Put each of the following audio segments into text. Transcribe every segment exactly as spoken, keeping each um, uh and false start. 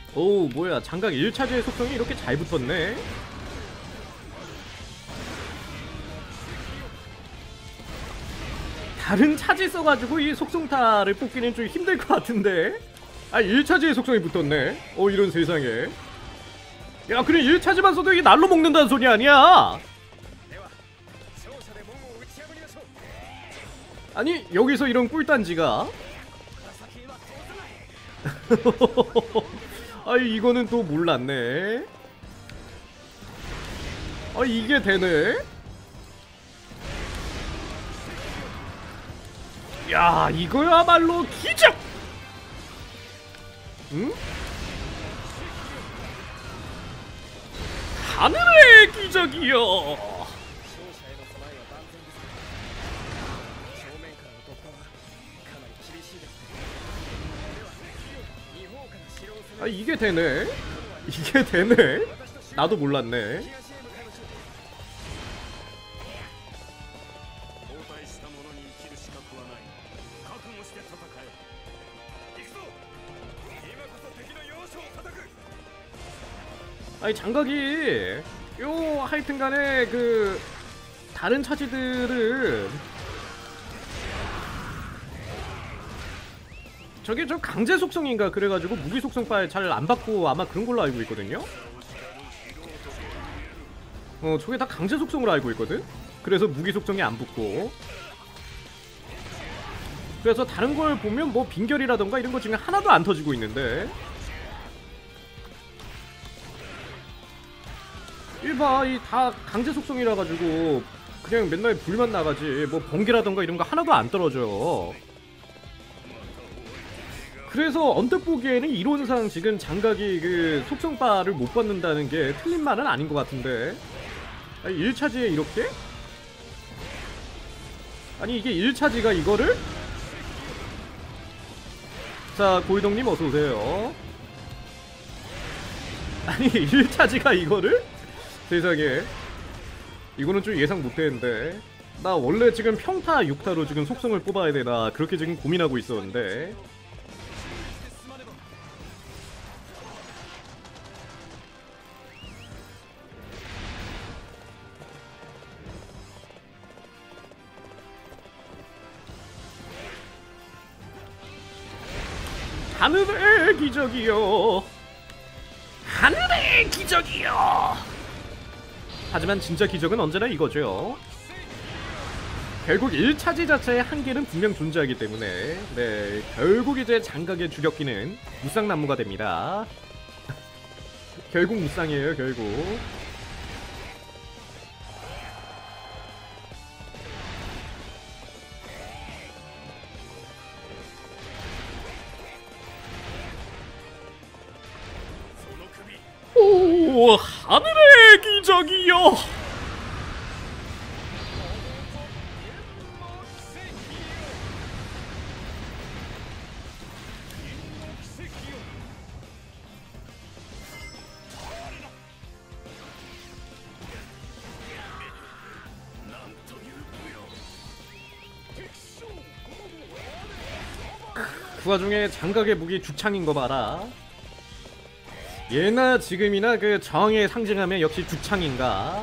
오 뭐야, 장각 일 차지의 속성이 이렇게 잘 붙었네. 다른 차지 써가지고 이 속성타를 뽑기는 좀 힘들 것 같은데. 아 일 차지의 속성이 붙었네. 어 이런 세상에. 야 그래 일 차지만 써도 이게 날로 먹는다는 소리 아니야. 아니 여기서 이런 꿀단지가 아이 이거는 또 몰랐네. 아 이게 되네. 야 이거야말로 기적. 응? 하늘의 기적이여. 아 이게 되네? 이게 되네? 나도 몰랐네. 아니 장각이 요 하여튼간에 그 다른 차지들은 저게 저 강제 속성인가 그래가지고 무기 속성 파일 잘 안 받고 아마 그런 걸로 알고 있거든요. 어 저게 다 강제 속성으로 알고 있거든. 그래서 무기 속성이 안 붙고. 그래서 다른 걸 보면 뭐 빈결이라던가 이런 것 중에 하나도 안 터지고 있는데 일봐 이 다 강제 속성이라 가지고 그냥 맨날 불만 나가지 뭐 번개라던가 이런 거 하나도 안 떨어져요. 그래서 언뜻 보기에는 이론상 지금 장각이 그 속성바를 못 받는다는 게 틀린 말은 아닌 것 같은데. 아니 일 차지에 이렇게? 아니 이게 일 차지가 이거를? 자 고이동님 어서오세요. 아니 일 차지가 이거를? 세상에 이거는 좀 예상 못했는데. 나 원래 지금 평타 육 타로 지금 속성을 뽑아야 되나 그렇게 지금 고민하고 있었는데. 하늘의 기적이요. 하늘의 기적이요. 하지만 진짜 기적은 언제나 이거죠. 결국 일 차지 자체의 한계는 분명 존재하기 때문에 네 결국 이제 장각의 주력기는 무쌍나무가 됩니다. 결국 무쌍이에요 결국. 오 하늘의 기적이요. 그 와중에 장각의 무기 죽창인 거 봐라. 예나 지금이나 그 정의 상징하면 역시 죽창인가.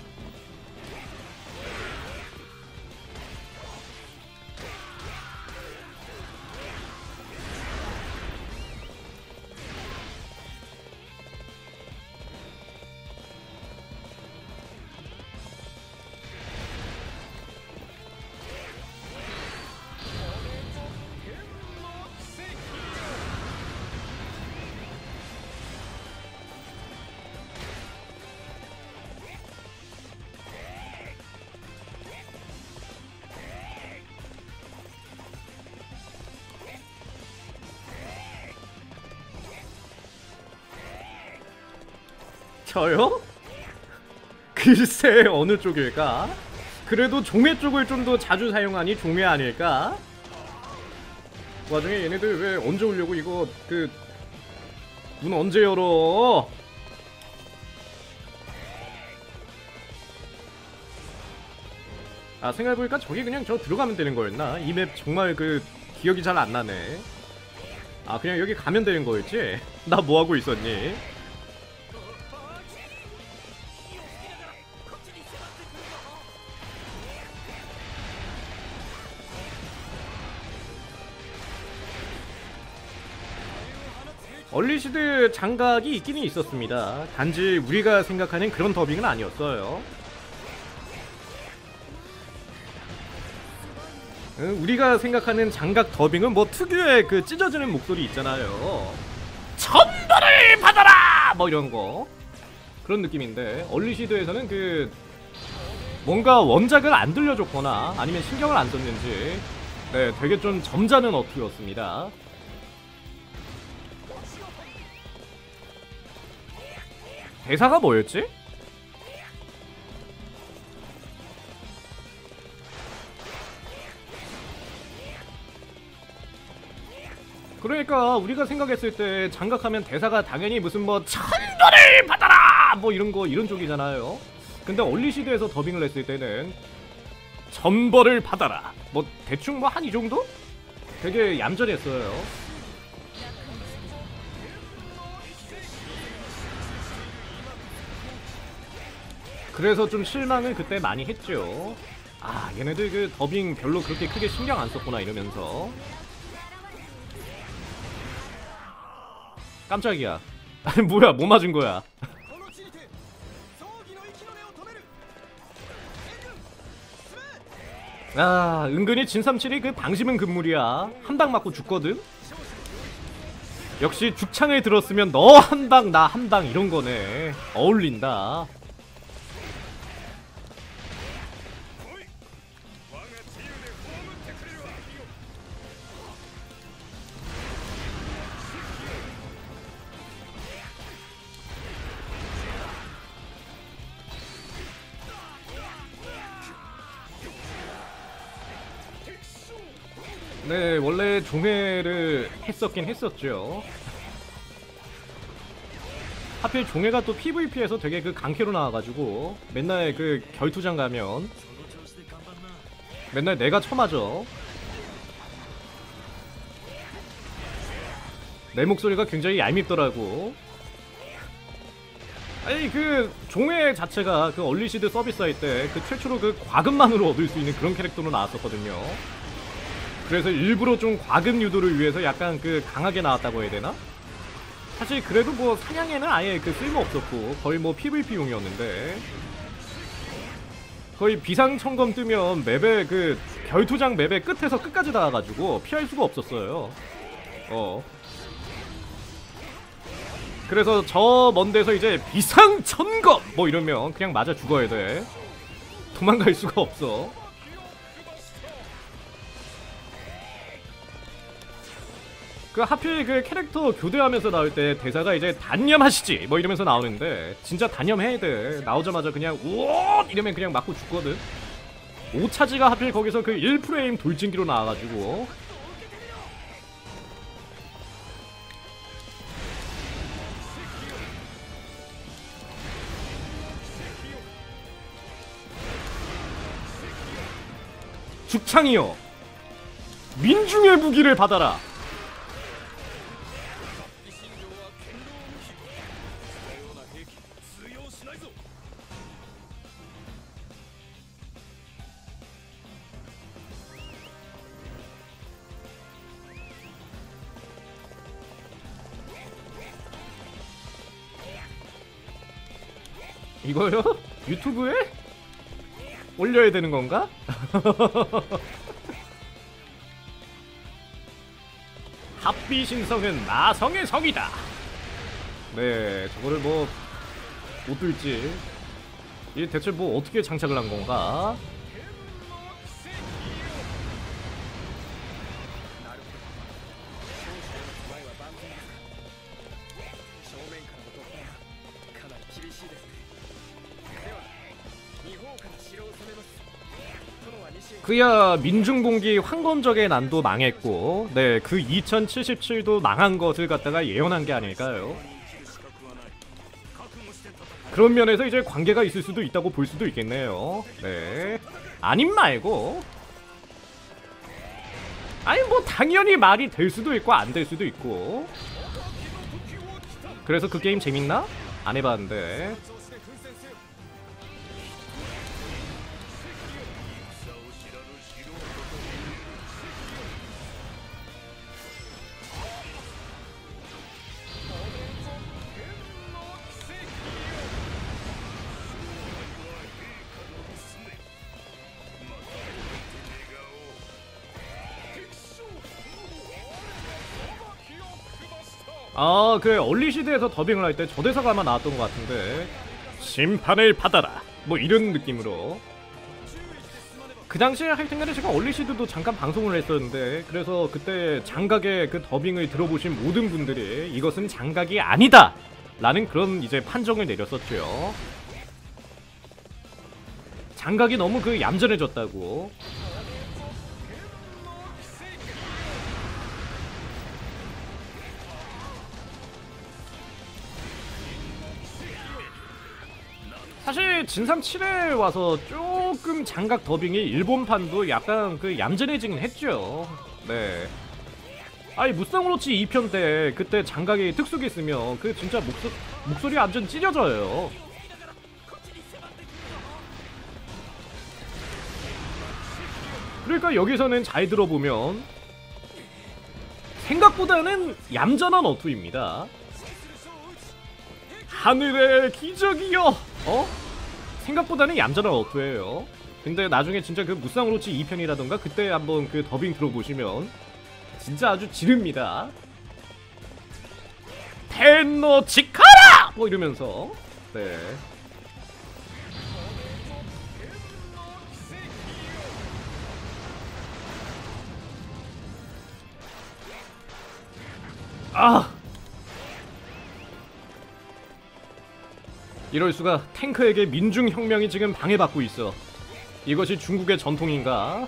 저요? 글쎄 어느 쪽일까? 그래도 종회 쪽을 좀 더 자주 사용하니 종회 아닐까? 그 와중에 얘네들 왜 언제 오려고 이거 그 문 언제 열어? 아 생각해보니까 저기 그냥 저 들어가면 되는 거였나? 이 맵 정말 그 기억이 잘 안 나네. 아 그냥 여기 가면 되는 거였지? 나 뭐하고 있었니? 얼리시드 장각이 있기는 있었습니다. 단지 우리가 생각하는 그런 더빙은 아니었어요. 우리가 생각하는 장각 더빙은 뭐 특유의 그 찢어지는 목소리 있잖아요. 천벌을 받아라! 뭐 이런거 그런 느낌인데, 얼리시드에서는 그 뭔가 원작을 안 들려줬거나 아니면 신경을 안 썼는지 네 되게 좀 점잖은 어투였습니다. 대사가 뭐였지? 그러니까 우리가 생각했을 때 장각하면 대사가 당연히 무슨 뭐 천벌을 받아라! 뭐 이런거 이런 쪽이잖아요. 근데 얼리시드에서 더빙을 했을 때는 전벌을 받아라! 뭐 대충 뭐 한 이 정도? 되게 얌전했어요. 그래서 좀 실망을 그때 많이 했죠. 아 얘네들 그 더빙 별로 그렇게 크게 신경 안 썼구나 이러면서. 깜짝이야. 아니 뭐야 뭐 맞은 거야. 아 은근히 진삼칠이 그 방심은 금물이야. 한 방 맞고 죽거든. 역시 죽창을 들었으면 너 한 방 나 한 방 이런 거네. 어울린다. 네, 원래 종회를 했었긴 했었죠. 하필 종회가 또 피브이피에서 되게 그 강캐로 나와가지고 맨날 그 결투장 가면 맨날 내가 쳐맞아. 내 목소리가 굉장히 얄밉더라고. 아니 그 종회 자체가 그 얼리시드 서비스 할 때 그 최초로 그 과금만으로 얻을 수 있는 그런 캐릭터로 나왔었거든요. 그래서 일부러 좀 과금 유도를 위해서 약간 그 강하게 나왔다고 해야 되나? 사실 그래도 뭐 사냥에는 아예 그 쓸모 없었고 거의 뭐 피브이피용이었는데 거의 비상청검 뜨면 맵의 그 결투장 맵의 끝에서 끝까지 닿아가지고 피할 수가 없었어요. 어. 그래서 저 먼 데서 이제 비상천검 뭐 이러면 그냥 맞아 죽어야 돼. 도망갈 수가 없어. 그 하필 그 캐릭터 교대하면서 나올 때 대사가 이제 단념하시지 뭐 이러면서 나오는데 진짜 단념해야 돼. 나오자마자 그냥 우엇 이러면 그냥 맞고 죽거든. 오차지가 하필 거기서 그 일 프레임 돌진기로 나와가지고 죽창이여 민중의 무기를 받아라. 이거요? 유튜브에? 올려야 되는 건가? 합비신성은 마성의 성이다. 네, 저거를 뭐 못 들지. 이게 대체 뭐 어떻게 장착을 한 건가? 그야 민중봉기 황건적의 난도 망했고 네 그 이천칠십칠도 망한 것을 갖다가 예언한 게 아닐까요? 그런 면에서 이제 관계가 있을 수도 있다고 볼 수도 있겠네요. 네 아님 말고 아니 뭐 당연히 말이 될 수도 있고 안 될 수도 있고. 그래서 그 게임 재밌나? 안 해봤는데. 아 그래, 얼리시드에서 더빙을 할 때 저 대사가 아마 나왔던 것 같은데, 심판을 받아라 뭐 이런 느낌으로. 그 당시에 하여튼간에 제가 얼리시드도 잠깐 방송을 했었는데, 그래서 그때 장각의 그 더빙을 들어보신 모든 분들이 이것은 장각이 아니다 라는 그런 이제 판정을 내렸었죠. 장각이 너무 그 얌전해졌다고. 사실 진삼 칠에 와서 조금 장각 더빙이 일본판도 약간 그 얌전해지긴 했죠. 네. 아니 무쌍으로치 이 편 때 그때 장각이 특수기 쓰면 그 진짜 목소, 목소리 완전 찢어져요. 그러니까 여기서는 잘 들어보면 생각보다는 얌전한 어투입니다. 하늘의 기적이여! 어? 생각보다는 얌전한 어투예요. 근데 나중에 진짜 그 무쌍으로치 이 편이라던가 그때 한번 그 더빙 들어보시면 진짜 아주 지릅니다. 텐노 치카라! 뭐 이러면서. 네. 아! 이럴수가, 탱크에게 민중혁명이 지금 방해받고 있어. 이것이 중국의 전통인가?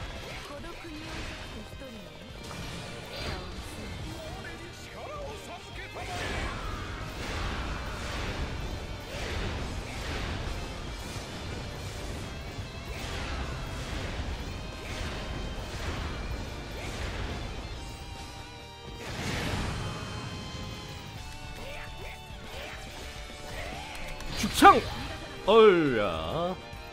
죽창! 어휴야.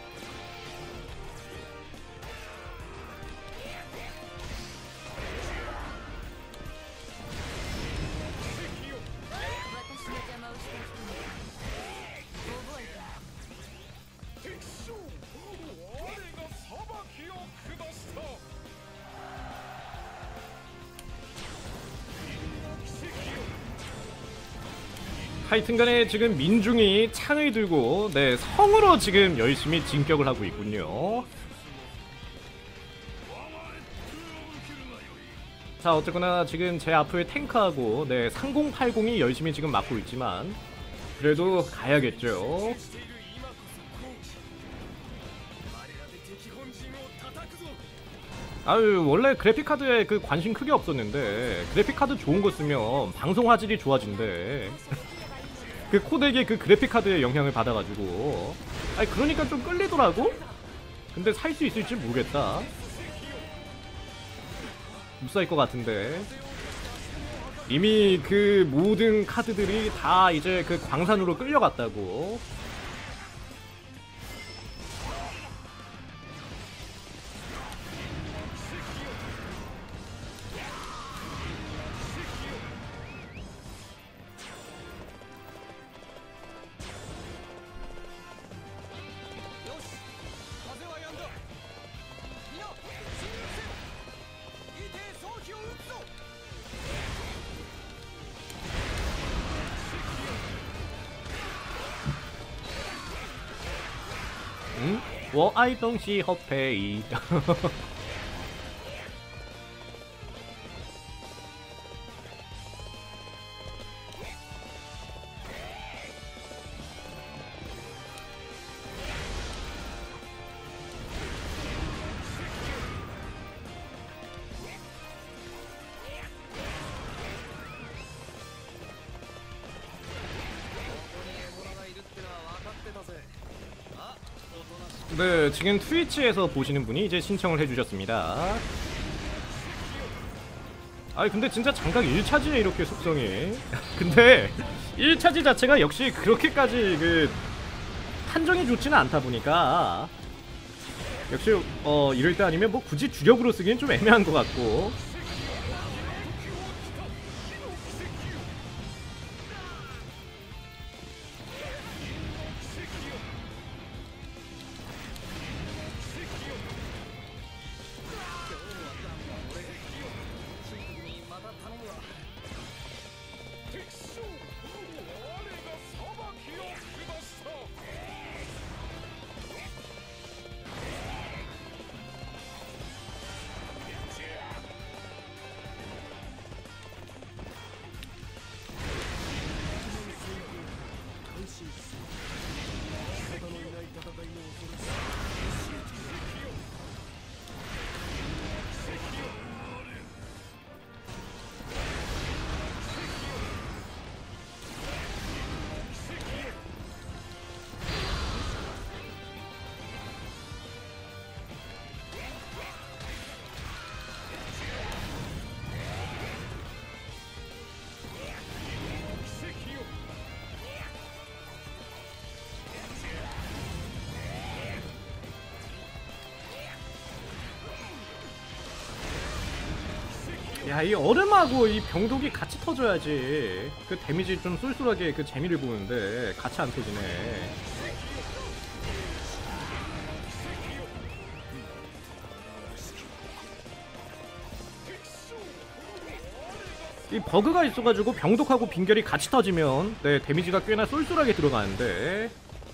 하여튼간에 지금 민중이 창을 들고 네 성으로 지금 열심히 진격을 하고 있군요. 자 어쨌거나 지금 제 앞을 탱크하고 네 삼공팔공이 열심히 지금 막고 있지만 그래도 가야겠죠. 아유 원래 그래픽카드에 그 관심 크게 없었는데 그래픽카드 좋은 거 쓰면 방송 화질이 좋아진대. 그 코덱의 그 그래픽카드의 영향을 받아가지고 아니 그러니까 좀 끌리더라고? 근데 살 수 있을지 모르겠다. 못 살 것 같은데 이미 그 모든 카드들이 다 이제 그 광산으로 끌려갔다고. 응? 我爱东西好配。 네, 지금 트위치에서 보시는 분이 이제 신청을 해주셨습니다. 아니 근데 진짜 장각 일 차지네 이렇게 속성이. 근데 일 차지 자체가 역시 그렇게까지 그 판정이 좋지는 않다 보니까 역시 어 이럴 때 아니면 뭐 굳이 주력으로 쓰기엔 좀 애매한 것 같고. 야, 이 얼음하고 이 병독이 같이 터져야지 그 데미지 좀 쏠쏠하게 그 재미를 보는데 같이 안 터지네. 이 버그가 있어가지고 병독하고 빙결이 같이 터지면 네 데미지가 꽤나 쏠쏠하게 들어가는데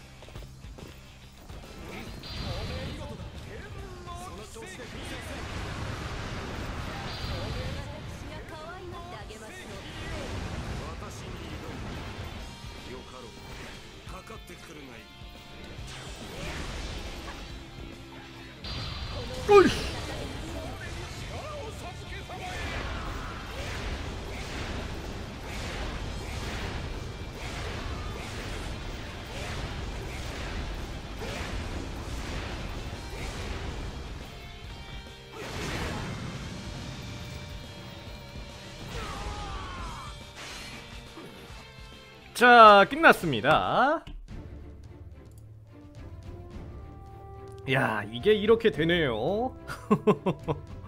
어이. 자, 끝났습니다. 야, 이게 이렇게 되네요.